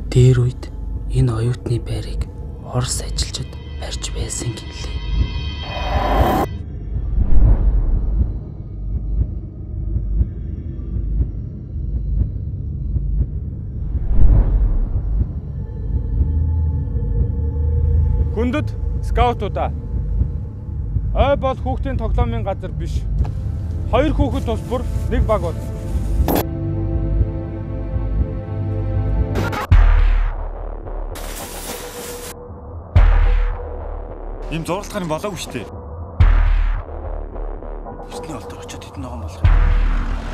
Дээр үед энэ оюутны байрыг Орос ажилчид барьж байсан гинлээ. Хүндэт скаутуудаа. Ой бол хүүхдийн тоглоомын газар биш. 2 хүүхэд тус бүр 1 баг бол. Ийм зурлахын болоогүй шүү дээ. Эртний олдор очиод хэдэн ногоон болох юм.